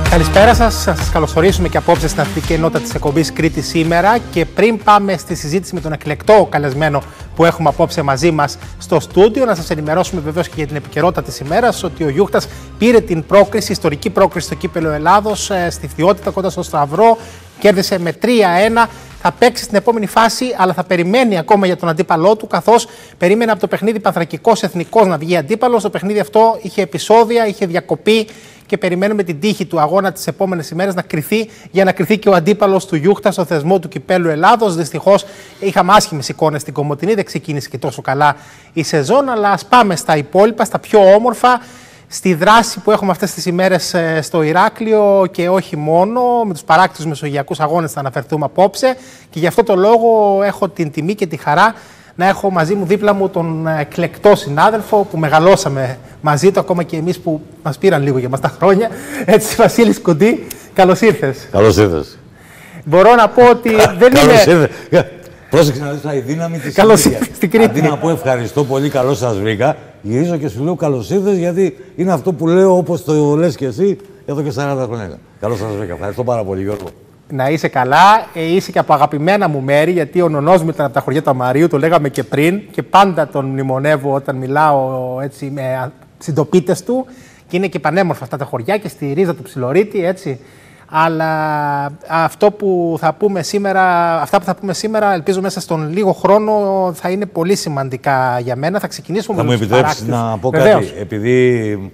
Καλησπέρα σας. Σας καλωσορίσουμε και απόψε στην αθλητική ενότητα της εκπομπής Κρήτη σήμερα. Και πριν πάμε στη συζήτηση με τον εκλεκτό καλεσμένο που έχουμε απόψε μαζί μας στο στούντιο, να σας ενημερώσουμε βεβαίως και για την επικαιρότητα της ημέρας ότι ο Γιούχτας πήρε την πρόκριση, ιστορική πρόκριση στο Κύπελλο Ελλάδος, στη Φθιότητα κοντά στο Σταυρό. Κέρδισε με 3-1. Θα παίξει στην επόμενη φάση, αλλά θα περιμένει ακόμα για τον αντίπαλό του, καθώς περίμενε από το παιχνίδι Πανθρακικός Εθνικός να βγει αντίπαλος. Το παιχνίδι αυτό είχε επεισόδια, είχε διακοπή και περιμένουμε την τύχη του αγώνα τις επόμενες ημέρες να κριθεί, για να κριθεί και ο αντίπαλος του Γιούχτα στο θεσμό του Κυπέλλου Ελλάδος. Δυστυχώς είχαμε άσχημες εικόνες στην Κομοτηνή, δεν ξεκίνησε και τόσο καλά η σεζόν, αλλά ας πάμε στα υπόλοιπα, στα πιο όμορφα. Στη δράση που έχουμε αυτές τις ημέρες στο Ηράκλειο και όχι μόνο, με τους παράκτητους μεσογειακούς αγώνες θα αναφερθούμε απόψε και γι' αυτό το λόγο έχω την τιμή και τη χαρά να έχω μαζί μου δίπλα μου τον εκλεκτό συνάδελφο που μεγαλώσαμε μαζί του, ακόμα και εμείς που μας πήραν λίγο για μας τα χρόνια. Έτσι, Βασίλης Κοντή, καλώς ήρθες. Καλώς ήρθες. Μπορώ να πω ότι δεν είναι... Πρόσεξε να δεις η δύναμη της στην Κρήτη. Αντί να πω ευχαριστώ πολύ, καλώς σας βρήκα, γυρίζω και σου λέω καλώς ήρθες, γιατί είναι αυτό που λέω όπως το λες και εσύ εδώ και 40 χρόνια. Καλώς σας βρήκα. Ευχαριστώ πάρα πολύ, Γιώργο. Να είσαι καλά, είσαι και από αγαπημένα μου μέρη, γιατί ο νονός μου ήταν από τα χωριά του Αμαρίου, το λέγαμε και πριν και πάντα τον μνημονεύω όταν μιλάω έτσι με συντοπίτες του και είναι και πανέμορφα αυτά τα χωριά και στη ρίζα του Ψιλορίτη, έτσι. Αλλά αυτό που θα πούμε σήμερα, αυτά που θα πούμε σήμερα, ελπίζω μέσα στον λίγο χρόνο θα είναι πολύ σημαντικά για μένα. Θα ξεκινήσουμε με τους παράκτητους. Θα μου επιτρέψεις να πω κάτι, επειδή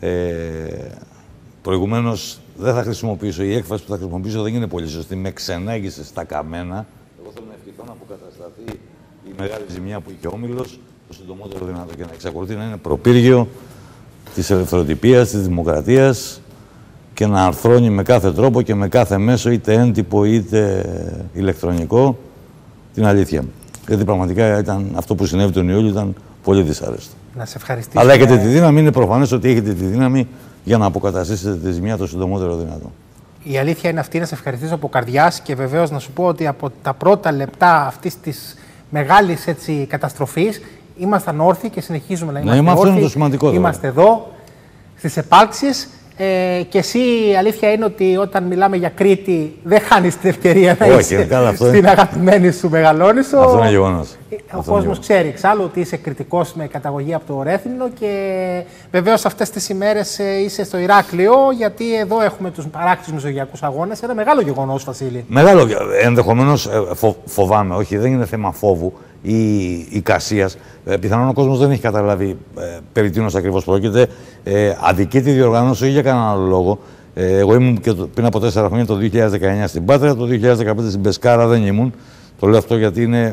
προηγουμένως δεν θα χρησιμοποιήσω, η έκφραση που θα χρησιμοποιήσω δεν είναι πολύ σωστή, με ξενάγησε στα καμένα. Εγώ θέλω να ευχηθώ να αποκατασταθεί η μεγάλη ζημιά που είχε ο Όμιλος, το συντομότερο δυνατό και να εξακολουθεί να είναι προπύργιο της ελευθεροτυπίας, της δημοκρατίας και να αρθρώνει με κάθε τρόπο και με κάθε μέσο, είτε έντυπο είτε ηλεκτρονικό, την αλήθεια. Γιατί πραγματικά αυτό που συνέβη τον Ιούλιο ήταν πολύ δυσάρεστο. Να σε ευχαριστήσω. Αλλά έχετε τη δύναμη, είναι προφανές ότι έχετε τη δύναμη για να αποκαταστήσετε τη ζημιά το συντομότερο δυνατό. Η αλήθεια είναι αυτή, να σε ευχαριστήσω από καρδιάς και βεβαίως να σου πω ότι από τα πρώτα λεπτά αυτής της μεγάλης καταστροφής ήμασταν όρθιοι και συνεχίζουμε να είμαστε όρθιοι. Αυτό είναι το σημαντικό. Είμαστε εδώ στις επάλξεις. Και εσύ η αλήθεια είναι ότι όταν μιλάμε για Κρήτη δεν χάνεις την ευκαιρία να είσαι στην αγαπημένη σου Μεγαλόνισσο. Αυτό είναι γεγονός. Ο κόσμος ξέρει εξάλλου ότι είσαι κριτικός με καταγωγή από το Ρέθυμνο και βεβαίως αυτές τις ημέρες είσαι στο Ηράκλειο, γιατί εδώ έχουμε τους παράκτητους μεσογειακούς αγώνες. Ένα μεγάλο γεγονός, Βασίλη. Μεγάλο, ενδεχομένως φοβάμαι, όχι, δεν είναι θέμα φόβου ή εικασίας. Πιθανόν ο κόσμος δεν έχει καταλάβει περί τίνος ακριβώς πρόκειται. Αδικεί τη διοργάνωση, όχι για κανέναν άλλο λόγο. Εγώ ήμουν και πριν από 4 χρόνια το 2019 στην Πάτρα, το 2015 στην Πεσκάρα δεν ήμουν. Το λέω αυτό γιατί είναι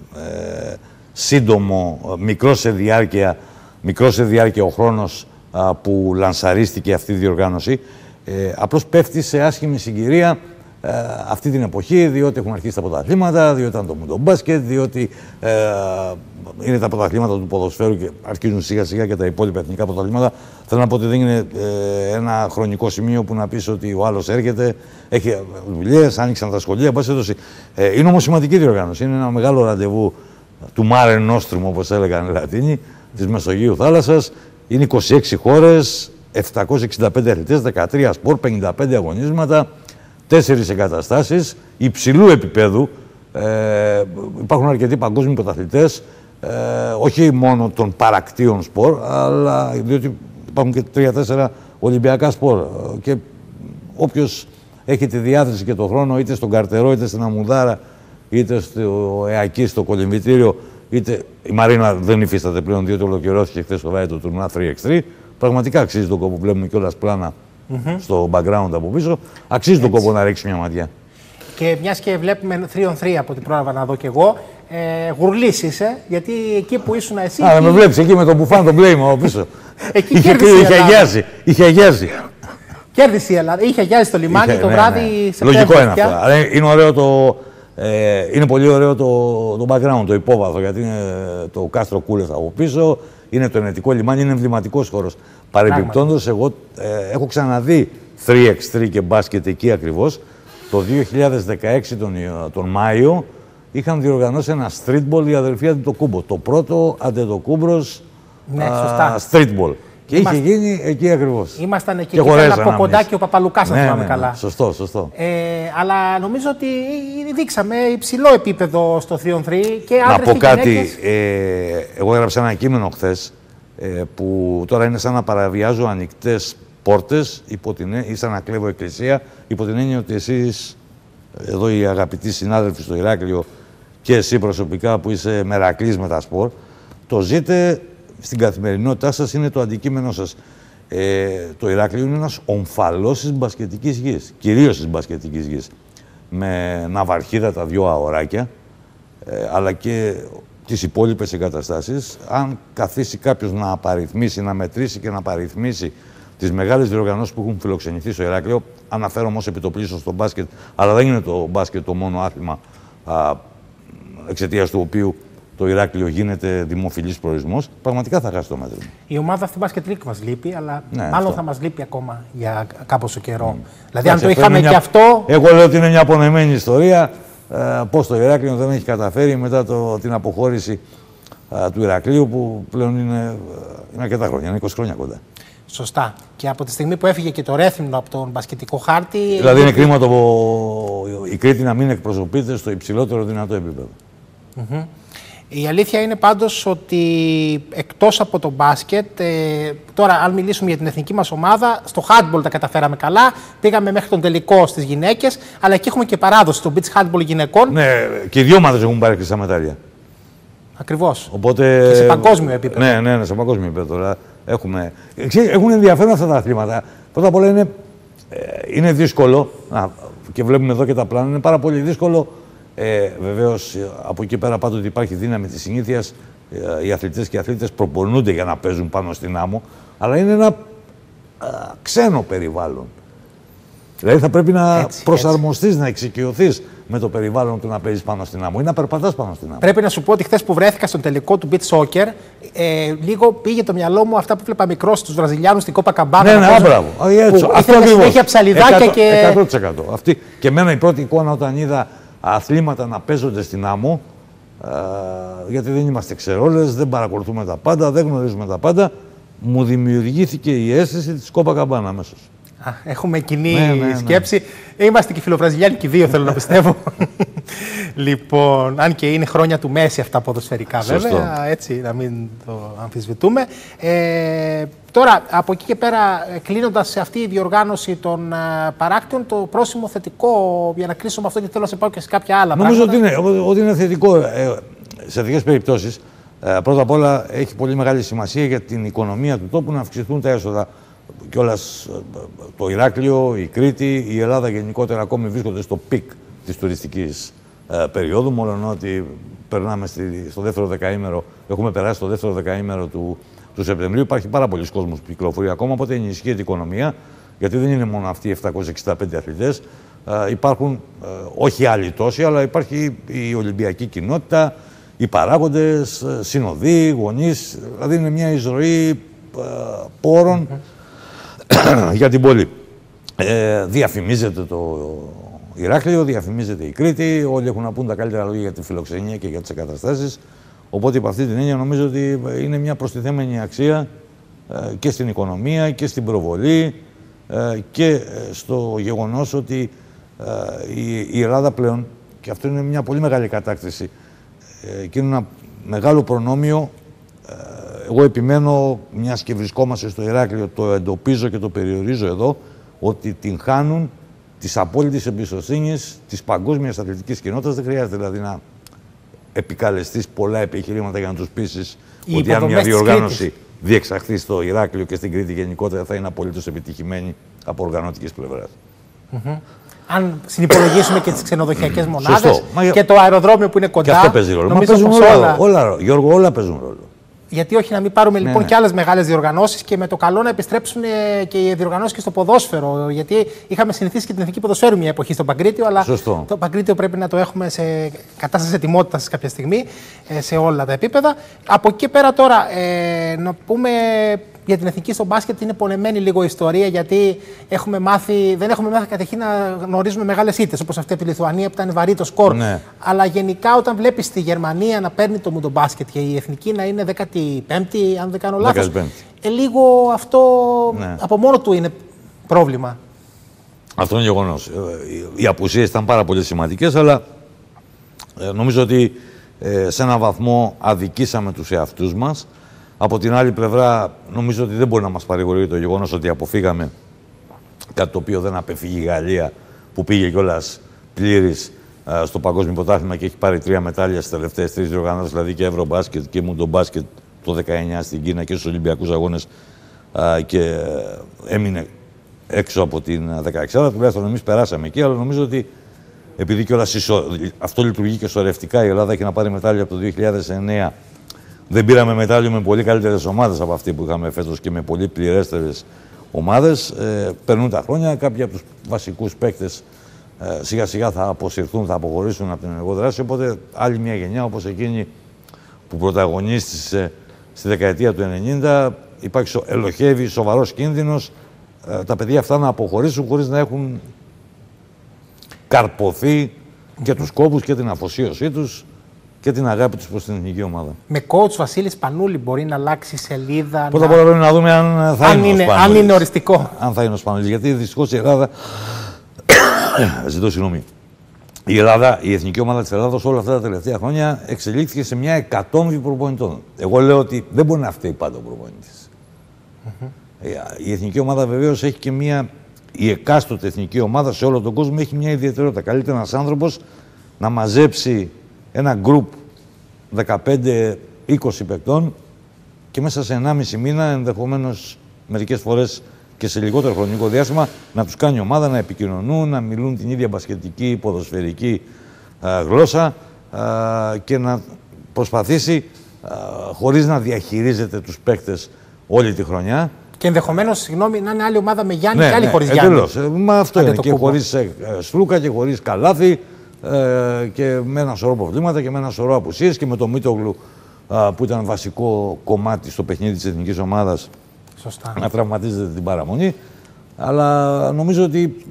σύντομο, μικρό σε διάρκεια ο χρόνος που λανσαρίστηκε αυτή η διοργάνωση. Απλώς πέφτει σε άσχημη συγκυρία αυτή την εποχή, διότι έχουν αρχίσει τα πρωταθλήματα, διότι ήταν το μουντομπάσκετ, διότι είναι τα πρωταθλήματα του ποδοσφαίρου και αρχίζουν σιγά σιγά και τα υπόλοιπα εθνικά πρωταθλήματα. Θέλω να πω ότι δεν είναι ένα χρονικό σημείο που να πεις ότι ο άλλος έρχεται, έχει δουλειές, άνοιξαν τα σχολεία. Είναι όμως σημαντική διοργάνωση. Είναι ένα μεγάλο ραντεβού του Mare Nostrum, όπως έλεγαν οι Λατίνοι, της Μεσογείου θάλασσας. Είναι 26 χώρες, 765 αθλητές, 13 σπορ, 55 αγωνίσματα. 4 εγκαταστάσεις υψηλού επίπεδου. Υπάρχουν αρκετοί παγκόσμιοι πρωταθλητές, όχι μόνο των παρακτήων σπορ, αλλά διότι υπάρχουν και 3-4 Ολυμπιακά σπορ. Και όποιος έχει τη διάθεση και τον χρόνο, είτε στον Καρτερό, είτε στην Αμμουδάρα, είτε στο ΕΑΚΙ, στο κολυμβητήριο, είτε η Μαρίνα δεν υφίσταται πλέον, διότι ολοκληρώθηκε χθες το βάιο του τουρνουά 3x3. Πραγματικά αξίζει τον κόπο, βλέπουμε κιόλας πλάνα στο background από πίσω. Αξίζει τον κόπο να ρίξει μια ματιά. Και μιας και βλέπουμε 3-on-3 από την πρόλαβα να δω κι εγώ, γουρλής είσαι, γιατί εκεί που ήσουν εσύ. Άρα με βλέπεις εκεί με τον μπουφάν τον πλέιμο από πίσω. Εκεί είχε αγιάσει. Κέρδισε η Ελλάδα. Είχε αγιάσει στο λιμάνι το βράδυ σε λογικό είναι αυτό. Είναι ωραίο είναι πολύ ωραίο το background, το υπόβαθρο, γιατί είναι το κάστρο Κούλες από πίσω. Είναι το ενετικό λιμάνι, είναι εμβληματικός χώρος. Παρεμπιπτόντως, εγώ έχω ξαναδεί 3x3 και μπάσκετ εκεί ακριβώς. Το 2016 τον Μάιο είχαν διοργανώσει ένα streetball οι αδελφοί Αντετοκούμπο. Το πρώτο Αντετοκούμπρος streetball. Και είχε γίνει εκεί ακριβώς. Ήμασταν εκεί και ήταν από κοντά και ο Παπαλουκάς, αν θυμάμαι καλά. Σωστό, σωστό. Αλλά νομίζω ότι δείξαμε υψηλό επίπεδο στο 3-on-3 και άντρες να πω και κάτι. γυναίκες. Εγώ έγραψα ένα κείμενο χθες που τώρα είναι σαν να παραβιάζω ανοιχτές πόρτες ή σαν να κλέβω εκκλησία, υπό την έννοια ότι εσείς, εδώ οι αγαπητοί συνάδελφοι στο Ηράκλειο και εσύ προσωπικά που είσαι μερακλής με τα σπορ, το ζείτε στην καθημερινότητά σας, είναι το αντικείμενό σας. Το Ηράκλειο είναι ένας ομφαλός της μπασκετικής γης, κυρίως της μπασκετικής γης, με ναυαρχίδα τα 2 αωράκια, αλλά και τις υπόλοιπες εγκαταστάσεις. Αν καθίσει κάποιος να απαριθμίσει, να μετρήσει και να απαριθμίσει τις μεγάλες διοργανώσεις που έχουν φιλοξενηθεί στο Ηράκλειο, αναφέρομαι ως επιτοπλίστων στο μπάσκετ, αλλά δεν είναι το μπάσκετ το μόνο άθλημα εξαιτίας του οποίου το Ηράκλειο γίνεται δημοφιλής προορισμός, πραγματικά θα χάσει το μέτρο. Η ομάδα αυτή Basket League μας λείπει, αλλά ναι, μάλλον αυτό θα μας λείπει ακόμα για κάποιο καιρό. Δηλαδή, αν το είχαμε και αυτό. Εγώ λέω ότι είναι μια απονεμένη ιστορία. Πώς το Ηράκλειο δεν έχει καταφέρει μετά την αποχώρηση του Ηρακλείου, που πλέον είναι αρκετά χρόνια, είναι 20 χρόνια κοντά. Σωστά. Και από τη στιγμή που έφυγε και το Ρέθυμνο από τον μπασκετικό χάρτη. Δηλαδή, είναι κρίμα η Κρήτη να μην εκπροσωπείται στο υψηλότερο δυνατό επίπεδο. Η αλήθεια είναι πάντως ότι εκτός από το μπάσκετ, τώρα αν μιλήσουμε για την εθνική μας ομάδα, στο handball τα καταφέραμε καλά, πήγαμε μέχρι τον τελικό στις γυναίκες, αλλά εκεί έχουμε και παράδοση στο beach handball γυναικών. Ναι, και οι δύο ομάδες έχουν πάρει χρυσά μετάλλια. Ακριβώς. Οπότε, και σε παγκόσμιο επίπεδο. Ναι, σε παγκόσμιο επίπεδο. Τώρα έχουν ενδιαφέρον αυτά τα αθλήματα. Πρώτα απ' όλα είναι δύσκολο, και βλέπουμε εδώ και τα πλάνα, είναι πάρα πολύ δύσκολο. Βεβαίως, από εκεί πέρα πάντοτε υπάρχει δύναμη της συνήθειας. Οι αθλητές και οι αθλήτες προπονούνται για να παίζουν πάνω στην άμμο, αλλά είναι ένα ξένο περιβάλλον. Δηλαδή θα πρέπει να προσαρμοστείς, να εξοικειωθείς με το περιβάλλον του να παίζεις πάνω στην άμμο ή να περπατάς πάνω στην άμμο. Πρέπει να σου πω ότι χθες που βρέθηκα στον τελικό του beach soccer, λίγο πήγε το μυαλό μου αυτά που βλέπα μικρός στους Βραζιλιάνους στην Κόπα Καμπάνα. Ναι, μπράβο. Αυτό ακριβώς. Είχε ψαλιδάκια και. 100%. Και εμένα η πρώτη εικόνα όταν είδα αθλήματα να παίζονται στην άμμο, γιατί δεν είμαστε ξερόλες, δεν παρακολουθούμε τα πάντα, δεν γνωρίζουμε τα πάντα, μου δημιουργήθηκε η αίσθηση της Κόπα Καμπάνα αμέσως. Έχουμε κοινή σκέψη. Είμαστε και φιλοβραζιλιάνοι και δύο, θέλω να πιστεύω. Λοιπόν, αν και είναι χρόνια του Μέση αυτά ποδοσφαιρικά, βέβαια, έτσι, να μην το αμφισβητούμε. Τώρα, από εκεί και πέρα, κλείνοντας σε αυτή η διοργάνωση των παράκτιων, το πρόσημο θετικό, για να κλείσω με αυτό και θέλω να σε πάω και σε κάποια άλλα πράγματα. Νομίζω ότι είναι θετικό σε τέτοιες περιπτώσεις. Πρώτα απ' όλα, έχει πολύ μεγάλη σημασία για την οικονομία του τόπου να αυξηθούν τα έσοδα. Κιόλας το Ηράκλειο, η Κρήτη, η Ελλάδα γενικότερα ακόμη βρίσκονται στο πικ της τουριστικής περίοδου, μόλον ότι περνάμε στο δεύτερο δεκαήμερο, έχουμε περάσει στο δεύτερο δεκαήμερο του Σεπτεμβρίου. Υπάρχει πάρα πολλοί κόσμος που κυκλοφορεί ακόμα, οπότε ενισχύεται η οικονομία, γιατί δεν είναι μόνο αυτοί οι 765 αθλητές. Υπάρχουν όχι άλλοι τόσοι, αλλά υπάρχει η Ολυμπιακή κοινότητα, οι παράγοντες, συνοδοί, γονείς, δηλαδή είναι μια εισρωή πόρων για την πόλη. Διαφημίζεται το Ηράκλειο, διαφημίζεται η Κρήτη, όλοι έχουν να πούν τα καλύτερα λόγια για τη φιλοξενία και για τις εγκαταστάσεις. Οπότε, από αυτή την έννοια, νομίζω ότι είναι μια προστιθέμενη αξία και στην οικονομία και στην προβολή και στο γεγονός ότι η Ελλάδα πλέον, και αυτό είναι μια πολύ μεγάλη κατάκτηση και είναι ένα μεγάλο προνόμιο. Εγώ επιμένω, μιας και βρισκόμαστε στο Ηράκλειο, το εντοπίζω και το περιορίζω εδώ, ότι την χάνουν της απόλυτης εμπιστοσύνης της παγκόσμιας αθλητικής κοινότητας. Δεν χρειάζεται δηλαδή να επικαλεστείς πολλά επιχειρήματα για να τους πείσεις ότι αν μια διοργάνωση διεξαχθεί στο Ηράκλειο και στην Κρήτη γενικότερα θα είναι απολύτως επιτυχημένη από οργανωτικής πλευράς. Αν συνυπολογίσουμε και τις ξενοδοχειακές μονάδες και το αεροδρόμιο που είναι κοντά. Και αυτό παίζει ρόλο. Μα παίζουν όλα, Γιώργο, όλα παίζουν ρόλο. Γιατί όχι να μην πάρουμε λοιπόν και άλλες μεγάλες διοργανώσεις και με το καλό να επιστρέψουν και οι διοργανώσεις και στο ποδόσφαιρο. Γιατί είχαμε συνηθίσει και την εθνική ποδοσφαίρου μια εποχή στο Παγκρίτιο, αλλά το Παγκρίτιο πρέπει να το έχουμε σε κατάσταση ετοιμότητας κάποια στιγμή σε όλα τα επίπεδα. Από εκεί και πέρα τώρα να πούμε Για την εθνική στο μπάσκετ είναι πονεμένη λίγο η ιστορία, γιατί δεν έχουμε μάθει καταρχήν να γνωρίζουμε μεγάλες ήττες, όπως αυτή από τη Λιθουανία που ήταν βαρύ το σκορ. Ναι. Αλλά γενικά όταν βλέπεις τη Γερμανία να παίρνει το μουντομπάσκετ και η εθνική να είναι 15η, αν δεν κάνω λάθος, λίγο αυτό από μόνο του είναι πρόβλημα. Αυτό είναι γεγονός. Οι απουσίες ήταν πάρα πολύ σημαντικές, αλλά νομίζω ότι σε έναν βαθμό αδικήσαμε τους εαυτούς μας. Από την άλλη πλευρά, νομίζω ότι δεν μπορεί να μας παρηγορεί το γεγονός ότι αποφύγαμε κάτι το οποίο δεν απεφύγει η Γαλλία, που πήγε κιόλας πλήρης στο Παγκόσμιο Πρωτάθλημα και έχει πάρει 3 μετάλλια στις τελευταίες 3 διοργανώσεις, δηλαδή και Ευρωμπάσκετ και Μουντομπάσκετ το 19 στην Κίνα και στους Ολυμπιακούς Αγώνες, και έμεινε έξω από την 16η. Τουλάχιστον εμείς περάσαμε εκεί, αλλά νομίζω ότι επειδή κιόλας αυτό λειτουργεί και σωρευτικά, η Ελλάδα έχει να πάρει μετάλλια από το 2009. Δεν πήραμε μετάλλιο με πολύ καλύτερες ομάδες από αυτή που είχαμε φέτος και με πολύ πληρέστερες ομάδες. Περνούν τα χρόνια, κάποιοι από τους βασικούς παίκτες σιγά σιγά θα αποσυρθούν, θα αποχωρήσουν από την ενεργό δράση. Οπότε άλλη μια γενιά όπως εκείνη που πρωταγωνίστησε στη δεκαετία του 90, ελοχεύει σοβαρός κίνδυνος τα παιδιά αυτά να αποχωρήσουν χωρίς να έχουν καρποθεί και τους κόπους και την αφοσίωσή τους και την αγάπη τους προς την εθνική ομάδα. Με coach Βασίλη Σπανούλη μπορεί να αλλάξει σελίδα. Πρώτα απ' όλα πρέπει να δούμε αν θα είναι ο αν είναι οριστικό. Αν θα είναι ο Σπανούλης. Γιατί δυστυχώς η Ελλάδα. Ζητώ συγγνώμη. Η εθνική ομάδα της Ελλάδας όλα αυτά τα τελευταία χρόνια εξελίχθηκε σε μια εκατόμβη προπονητών. Εγώ λέω ότι δεν μπορεί να φταίει πάντα ο προπονητής. Η εθνική ομάδα βεβαίως έχει και μια. Η εκάστοτε εθνική ομάδα σε όλο τον κόσμο έχει μια ιδιαιτερότητα. Καλύτερα ένας άνθρωπος να μαζέψει ένα γκρουπ 15-20 παικτών και μέσα σε 1,5 μήνα, ενδεχομένως μερικές φορές και σε λιγότερο χρονικό διάστημα, να τους κάνει ομάδα, να επικοινωνούν, να μιλούν την ίδια μπασκετική, ποδοσφαιρική γλώσσα και να προσπαθήσει χωρίς να διαχειρίζεται τους παίκτες όλη τη χρονιά. Και ενδεχομένως, συγγνώμη, να είναι άλλη ομάδα με Γιάννη και άλλη χωρίς Γιάννη. Εντελώς. Μα αυτό είναι. Και χωρίς Στρούκα και χωρίς Καλάθι και με ένα σωρό προβλήματα και με ένα σωρό απουσίες και με τον Μίτογλου που ήταν βασικό κομμάτι στο παιχνίδι της εθνικής ομάδας. Σωστά. Να τραυματίζεται την παραμονή. Αλλά νομίζω ότι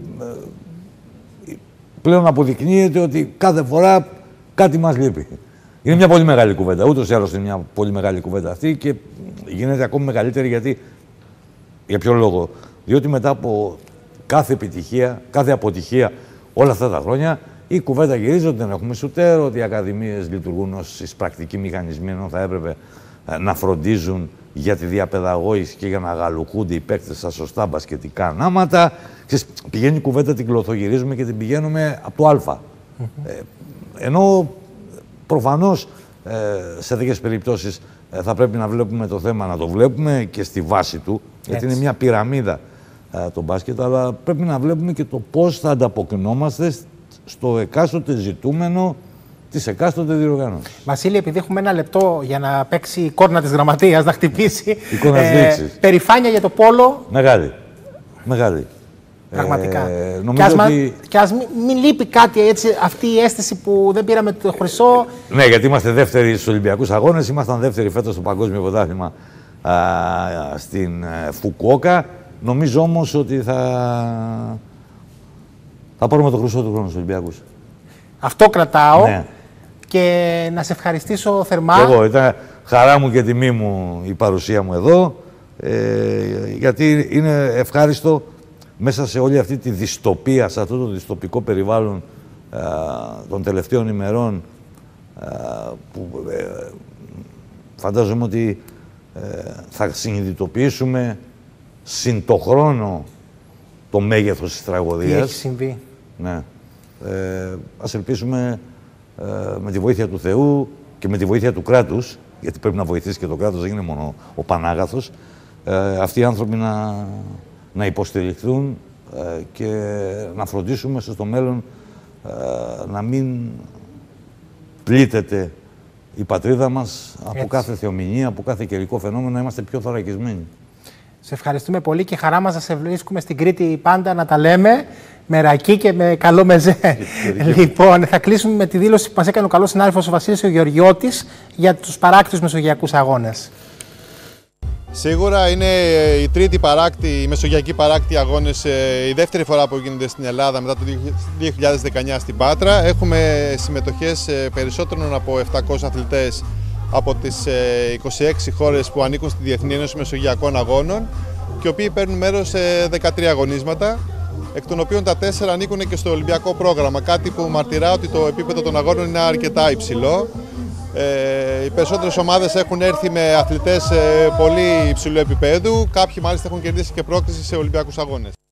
πλέον αποδεικνύεται ότι κάθε φορά κάτι μας λείπει. Είναι μια πολύ μεγάλη κουβέντα. Ούτως ή άλλως είναι μια πολύ μεγάλη κουβέντα αυτή και γίνεται ακόμη μεγαλύτερη γιατί. Για ποιο λόγο? Διότι μετά από κάθε επιτυχία, κάθε αποτυχία όλα αυτά τα χρόνια, η κουβέντα γυρίζει ότι δεν έχουμε σουτέρ, ότι οι ακαδημίες λειτουργούν ως εισπρακτικοί μηχανισμοί, ενώ θα έπρεπε να φροντίζουν για τη διαπαιδαγώγηση και για να γαλουχούνται οι παίκτες στα σωστά μπασκετικά ανάματα. Πηγαίνει η κουβέντα, την κλωθογυρίζουμε και την πηγαίνουμε από το Α. Ενώ προφανώς σε τέτοιες περιπτώσεις θα πρέπει να βλέπουμε το θέμα, να το βλέπουμε και στη βάση του, γιατί είναι μια πυραμίδα το μπάσκετ, αλλά πρέπει να βλέπουμε και το πώς θα ανταποκρινόμαστε στο εκάστοτε ζητούμενο της εκάστοτε διοργάνωσης. Βασίλη, επειδή έχουμε 1 λεπτό για να παίξει η κόρνα της γραμματείας, να χτυπήσει. Περηφάνεια για το πόλο. Μεγάλη. Μεγάλη. Πραγματικά. Και ας μην λείπει κάτι έτσι, αυτή η αίσθηση που δεν πήραμε το χρυσό. Ναι, γιατί είμαστε δεύτεροι στους Ολυμπιακούς Αγώνες, ήμασταν δεύτεροι φέτος στο Παγκόσμιο Πρωτάθλημα στην Φουκουόκα. Νομίζω όμως ότι θα πάρουμε το χρυσό του χρόνου στους Ολυμπιακούς. Αυτό κρατάω. Ναι. Και να σε ευχαριστήσω θερμά. Και εγώ, ήταν χαρά μου και τιμή μου η παρουσία μου εδώ, γιατί είναι ευχάριστο μέσα σε όλη αυτή τη δυστοπία, σε αυτό το δυστοπικό περιβάλλον των τελευταίων ημερών, που φαντάζομαι ότι θα συνειδητοποιήσουμε συν το χρόνο το μέγεθος της τραγωδίας. Τι έχει συμβεί. Ναι. Ας ελπίσουμε με τη βοήθεια του Θεού και με τη βοήθεια του κράτους, γιατί πρέπει να βοηθήσει και το κράτος, δεν είναι μόνο ο Πανάγαθος, αυτοί οι άνθρωποι να υποστηριχθούν και να φροντίσουμε στο μέλλον να μην πλήττεται η πατρίδα μας από κάθε θεομηνία, από κάθε καιρικό φαινόμενο, να είμαστε πιο θωρακισμένοι. Σε ευχαριστούμε πολύ και χαρά μας να σε βρίσκουμε στην Κρήτη πάντα να τα λέμε με ρακί και με καλό μεζέ. Λοιπόν, θα κλείσουμε με τη δήλωση που μας έκανε ο καλός συνάδελφος ο Βασίλης ο Γεωργιώτης για τους παράκτιους Μεσογειακούς Αγώνες. Σίγουρα είναι η τρίτη παράκτη, η μεσογειακή παράκτη αγώνες, η δεύτερη φορά που γίνονται στην Ελλάδα μετά το 2019 στην Πάτρα. Έχουμε συμμετοχές περισσότερων από 700 αθλητές από τις 26 χώρες που ανήκουν στη Διεθνή Ένωση Μεσογειακών Αγώνων και οι οποίοι παίρνουν μέρος σε 13 αγωνίσματα, εκ των οποίων τα 4 ανήκουν και στο Ολυμπιακό πρόγραμμα, κάτι που μαρτυρά ότι το επίπεδο των αγώνων είναι αρκετά υψηλό. Οι περισσότερες ομάδες έχουν έρθει με αθλητές πολύ υψηλού επίπεδου, κάποιοι μάλιστα έχουν κερδίσει και πρόκριση σε Ολυμπιακούς αγώνες.